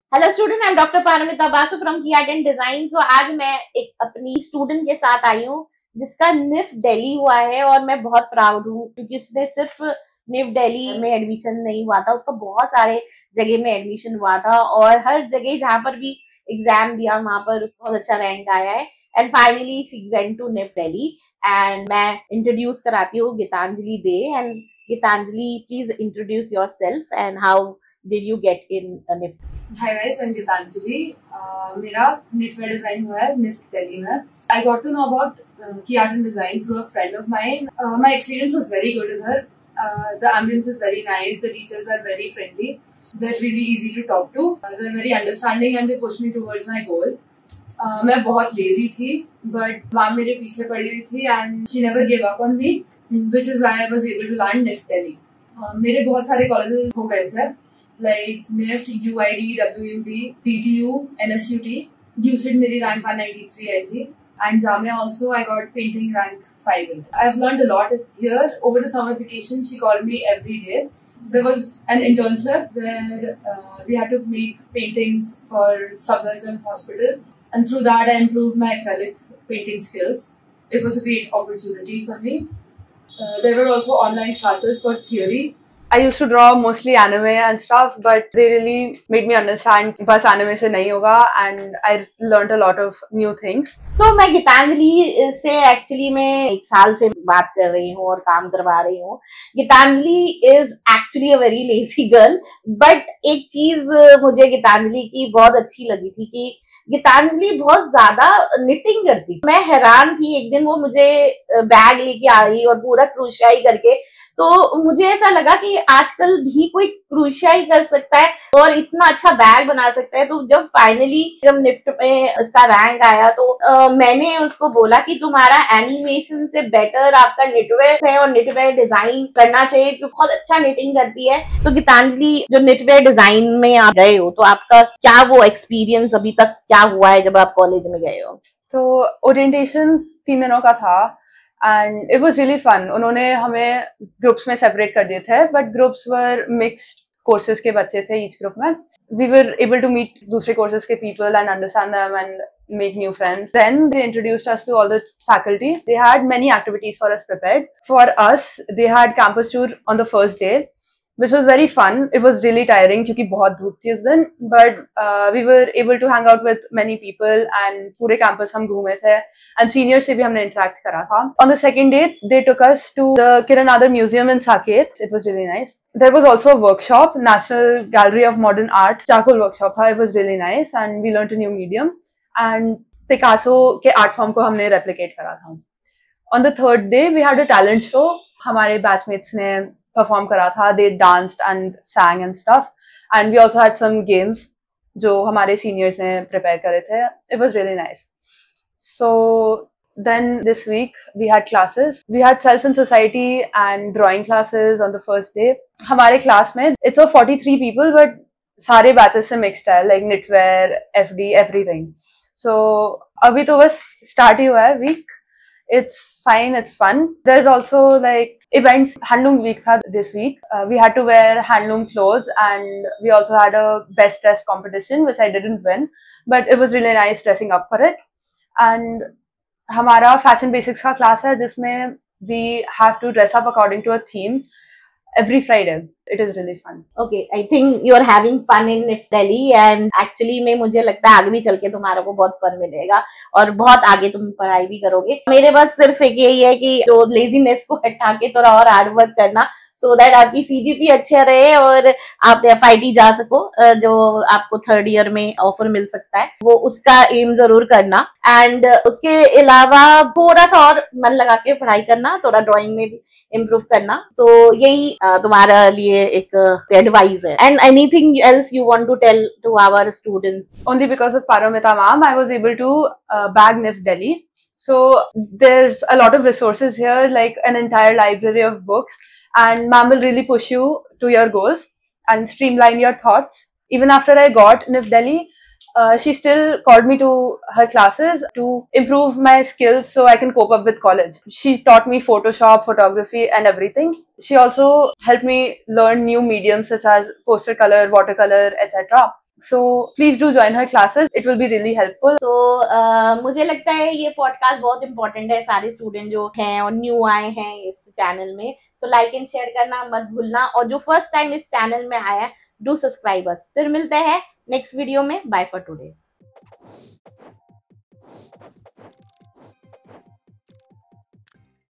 Hello student, I am doctor Paramita Basu from Key art and design. So आज मैं एक अपनी स्टूडेंट के साथ आई हूँ जिसका निफ्ट दिल्ली हुआ है और मैं बहुत प्राउड हूँ क्योंकि उसने सिर्फ निफ्ट दिल्ली में एडमिशन नहीं हुआ था, उसका बहुत सारे जगह में एडमिशन हुआ था और हर जगह जहाँ पर भी एग्जाम दिया वहां पर उसको बहुत अच्छा रैंक आया है। And finally she went to NIFT Delhi. And मैं इंट्रोड्यूस कराती हूँ गीतांजलि दे। And Gitanjali, please introduce yourself and how did you get in NIFT. Hi guys, I am Gitanjali. मेरा निटवेयर डिजाइन हुआ है निफ्ट दिल्ली में। I got to know about Key art and design through a friend of mine. My experience was very good उधर. The ambience is very nice. The teachers are very friendly. They're really easy to talk to. They're very understanding and they push me towards my goal. मैं बहुत lazy थी but ma'am मेरे पीछे पड़ी हुई थी and she never give up on me, which is why I was able to land NIFT Delhi. मेरे बहुत सारे कॉलेजेस हो गए थे like NIFT, UID, WUD, TTU, NSUT. UCID मेरी rank 193 आई थी. And Jamia also I got painting rank 5 in it. I've learned a lot here. Over the summer vacation, she called me every day. There was an internship where we had to make paintings for Safdarjung Hospital. And through that I improved my acrylic painting skills. It was a great opportunity for me. There were also online classes for theory. I used to draw mostly anime and stuff, but they really made me understand बस anime से नहीं होगा, and I learned a lot of new things. तो मैं गीतांजलि से actually मैं एक साल से बात कर रही हूँ और काम करवा रही हूँ. Gitanjali is actually a very lazy girl, but एक चीज मुझे गीतांजलि की बहुत अच्छी लगी थी कि गीतांजलि बहुत ज्यादा निटिंग करती. मैं हैरान थी, एक दिन वो मुझे बैग लेके आ रही और पूरा क्रोशियाई करके, तो मुझे ऐसा लगा कि आजकल भी कोई क्रोशियाई कर सकता है और इतना अच्छा बैग बना सकता है. तो जब फाइनली जब निफ्ट में उसका रैंक आया तो मैंने उसको बोला कि तुम्हारा एनिमेशन से बेटर आपका निटवेयर है और निटवेयर डिजाइन करना चाहिए क्योंकि बहुत अच्छा निटिंग करती है. तो गीतांजलि, जो निटवेयर डिजाइन में आप गए हो तो आपका क्या वो एक्सपीरियंस अभी तक क्या हुआ है जब आप कॉलेज में गए हो? तो ओरिएंटेशन 3 दिनों का था and it was really fun. उन्होंने हमें ग्रुप्स में सेपरेट कर दिए थे, but groups were mixed courses के बच्चे थे ईच ग्रुप में. We were able to meet दूसरे कोर्सेज के people and understand them and make new friends. Then they introduced us to all the faculty. They had many activities for us prepared. For us, they had campus tour on the first day, which was very fun. It was really tiring क्योंकि बहुत धूप थी उस दिन, but we were able to hang out with many people and पूरे campus हम घूमे थे and seniors से भी हमने interact करा था. On the second day, they took us to the Kiran Adar Museum in Saket. It was really nice. There was also a workshop, National Gallery of Modern Art, charcoal workshop था. It was really nice and we learned a new medium and Picasso के art form को हमने replicate करा था. On the third day, we had a talent show. हमारे batchmates ने perform करा था. They danced and sang and stuff. And we also had some games जो हमारे seniors ने prepare करे थे. It was really nice. So then this week we had classes. We had self and society and drawing classes on the first day. हमारे class में it's of 43 people, but सारे batches से mixed है, like knitwear, FD, everything. So अभी तो बस start ही हुआ है week. It's fine, it's fun. There's also like events. Handloom week tha this week. We had to wear handloom clothes and we also had a best dress competition which I didn't win, but it was really nice dressing up for it. And हमारा fashion basics का class है जिसमें we have to dress up according to a theme every Friday. It is really fun. Okay, I think you are having fun in Delhi and actually में मुझे लगता है आगे भी चल के तुम्हारा को बहुत फन मिलेगा और बहुत आगे तुम पढ़ाई भी करोगे. मेरे बस सिर्फ एक यही है कि जो लेजीनेस को हटा के थोड़ा और हार्ड वर्क करना, सो दैट आपकी सीजीपी अच्छा रहे और आप एफआईटी जा सको, जो आपको थर्ड ईयर में ऑफर मिल सकता है, वो उसका एम जरूर करना. एंड उसके अलावा थोड़ा सा और मन लगा के पढ़ाई करना, थोड़ा ड्राइंग में भी इम्प्रूव करना. सो यही तुम्हारा लिए एक एडवाइस है. And anything else you want to tell to our students? Only because of Paramita ma'am, I was able to bag NIFT Delhi. So there's a lot of resources here, like an entire library of books, and ma'am will really push you to your goals and streamline your thoughts. Even after I got NIFT Delhi, she still called me to her classes to improve my skills so I can cope up with college. She taught me Photoshop, photography and everything. She also helped me learn new mediums such as poster color, watercolor, etc. So please do join her classes. It will be really helpful. तो मुझे लगता है ये podcast बहुत important है सारे student जो हैं और न्यू आए हैं इस चैनल में। तो लाइक एंड शेयर करना मत भूलना, और जो फर्स्ट टाइम इस चैनल में आया डू सब्सक्राइब अस। फिर मिलते हैं नेक्स्ट वीडियो में। Bye for today.